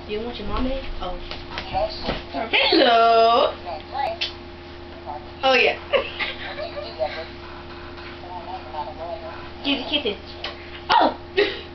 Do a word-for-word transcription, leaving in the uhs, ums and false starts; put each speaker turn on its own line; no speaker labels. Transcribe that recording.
Do you want your mama? Oh. Hello. Oh yeah. Give the kisses. Oh.